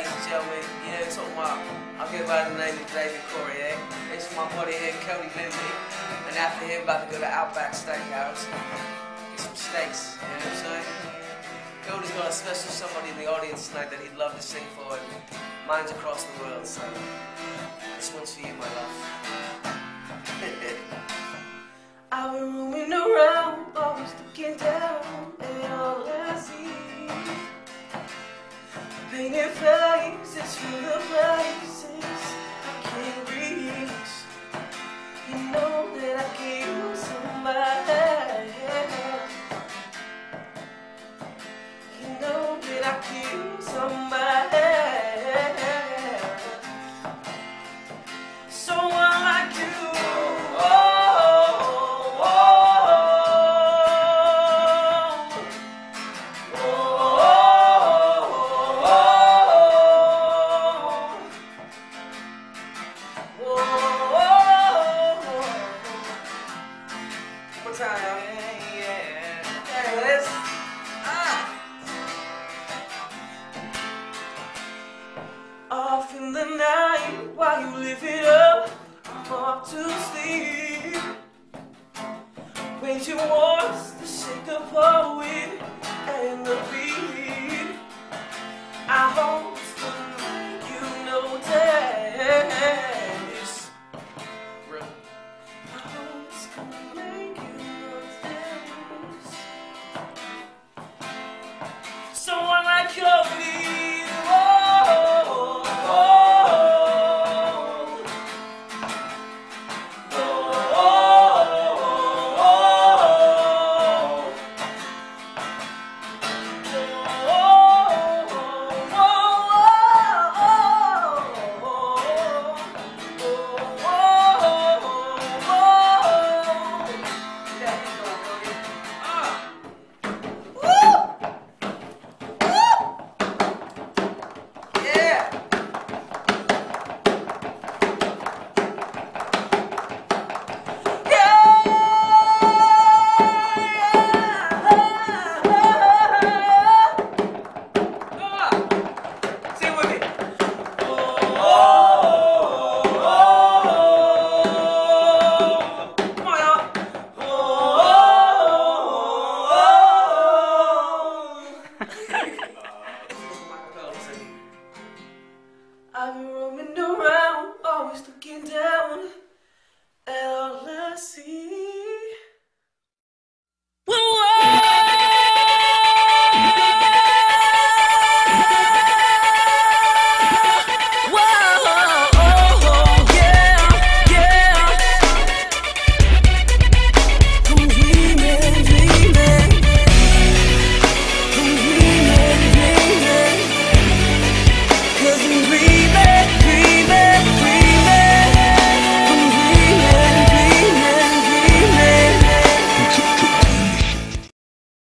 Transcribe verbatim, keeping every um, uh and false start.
ladies and gentlemen, you know, talking about, I'll go by the name of David Corey, eh? This is my buddy here, Cody Lindsay, and after him, about to go to Outback Steakhouse, get some steaks, you know what I'm saying? Cody's got a special somebody in the audience tonight that he'd love to sing for, and mine's across the world, so this one's for you, my love. I've been roaming around, always looking down, and all I see painted faces full of places I can't reach. You know that I can use somebody. You know that I can use somebody. Someone like you. Time, yeah, yeah. There it is. Ah. Off in the night, while you live it up, I'm off to sleep. Waging wars to shake the poet and the beat. I hope